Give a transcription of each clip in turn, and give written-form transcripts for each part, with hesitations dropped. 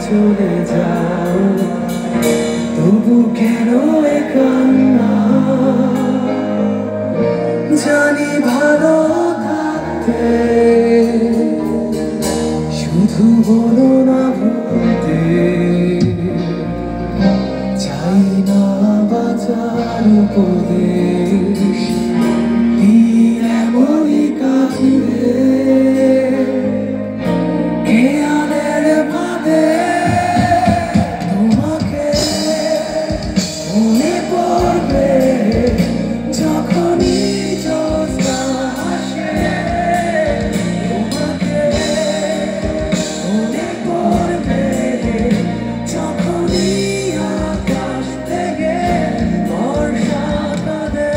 চলে যাও তবু কেন এ কান্না জানি ভালো থাকতে শুধু বলো না ভুলতে চাই না বাঁচার উপদেশ দিন এমনই কাটবে খেয়ালের বাদে তোমাকে মনে পড়বে যখনই জ্যোৎস্না আসে তোমাকে মনে পড়বে যখনই আকাশ থেকে বর্ষা কাঁদে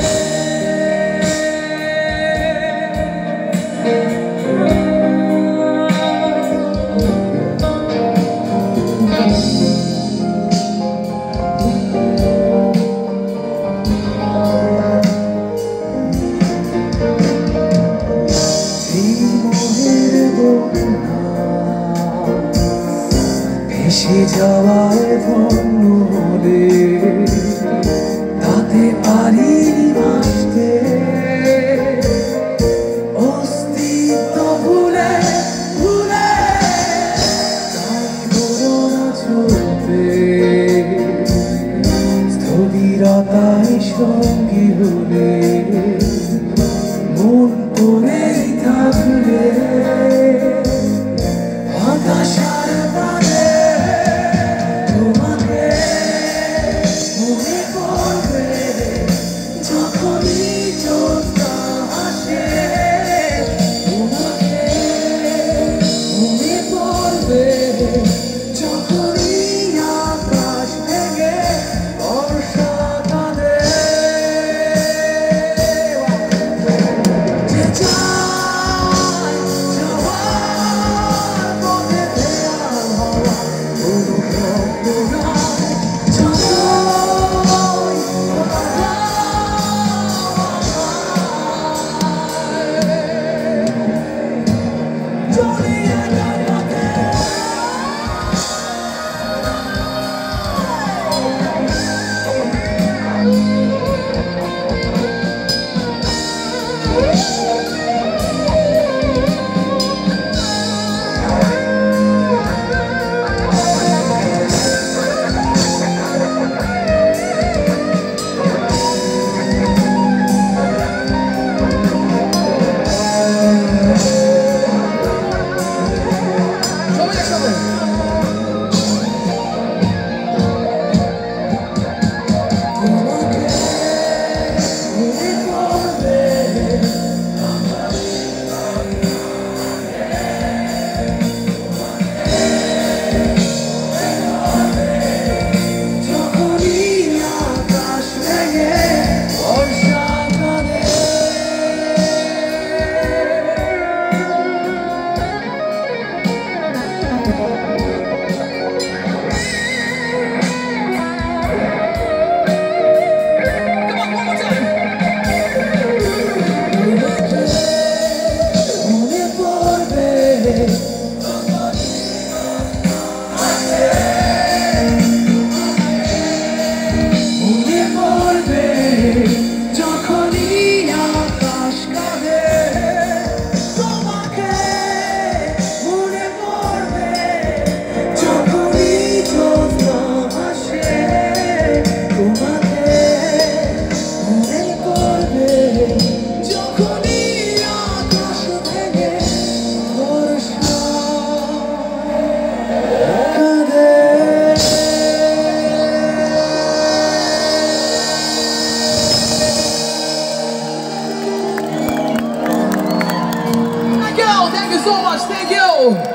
ভেসে যাওয়ায় ধন্য হলে তাতে পারি ভাসতে অস্তিত্ব ভুলে ভুলে তাই বলো না চলতে স্থবিরতায় সঙ্গী হলে মন পড়েই থাকলে হতাশার বাদে তোমাকে মনে পড়বে যখনই জ্যোৎস্না আসে তোমাকে মনে পড়বে যখনই আকাশ থেকে বর্ষা কাঁদে যে চায় যাওয়ার পথে দেয়াল হওয়া কোনো স্বপ্ন নয় যতই চলে একা পথে Thank you so much. Thank you.